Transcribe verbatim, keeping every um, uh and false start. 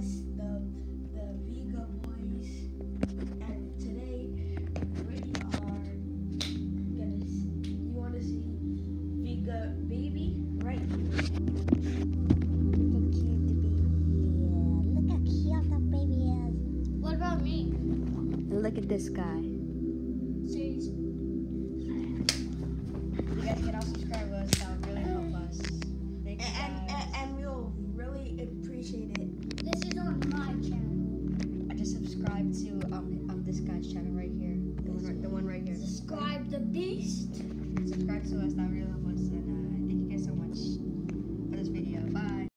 us, the the Vega boys, and today we are gonna. See, you want to see Vega baby right here? Look how cute the baby is. Look how cute the baby is. What about me? Look at this guy. Seriously. You guys can all subscribe to us. That would really help us. Thank you And, guys. and and we'll really appreciate it. This is on my channel. I just subscribed to um, um this guy's channel right here. The one right, the one right here. Subscribe the beast. Subscribe to us. That would really help us. And uh, thank you guys so much.